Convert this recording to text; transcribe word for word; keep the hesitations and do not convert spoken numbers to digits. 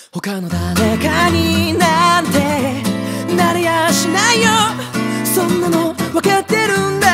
他の誰かになんてなれやしないよ。そんなの分かってるんだ。